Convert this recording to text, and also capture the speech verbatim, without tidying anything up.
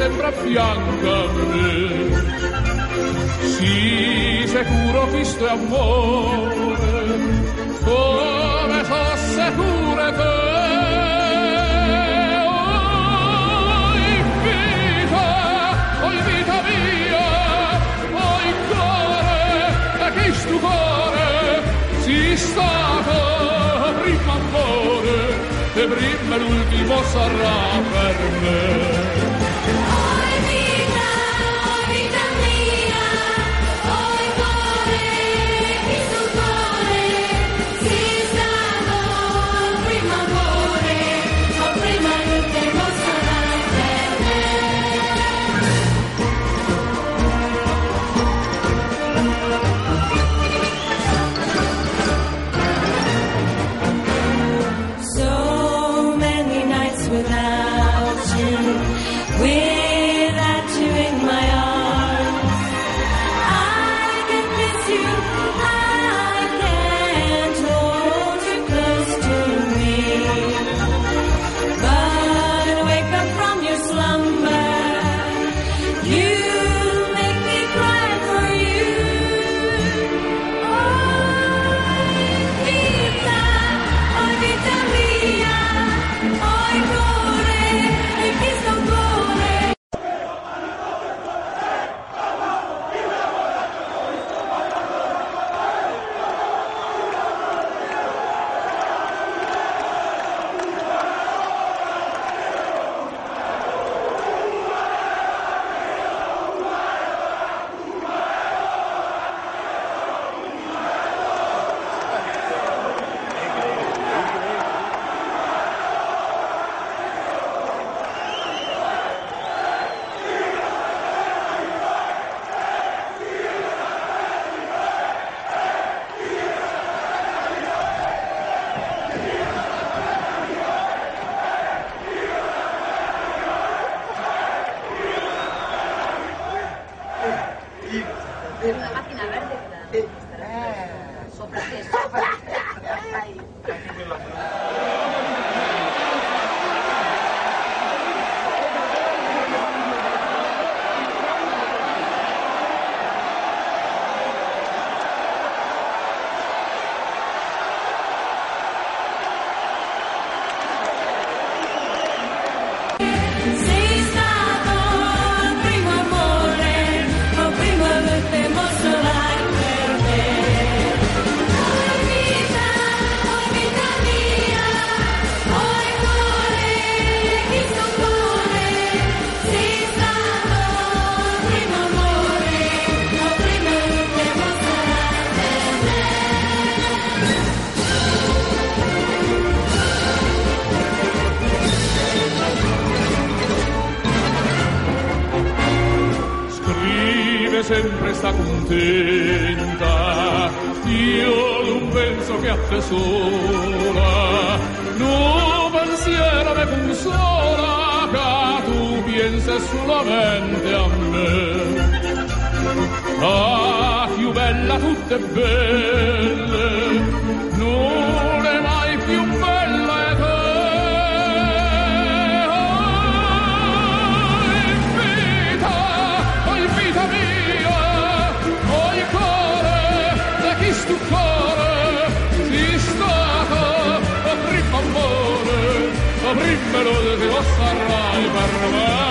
sempre a fianco a me. Sì, sicuro Cristo è amore, come so sicure te. Oi vita, oi vita mia, oi cuore, e Cristo cuore, si stato prima amore, e prima l'ultimo sarà per me. Una macchina verde che eh, sopra te, sopra te. Sempre sta contenta, io non penso che a te sola, no pensiero me consola, che tu pensi solamente a me. Ah, più bella tutte belle, non è mai più bella e te. Sto cuore si stato prima amore, prima lo che lo sarai per me.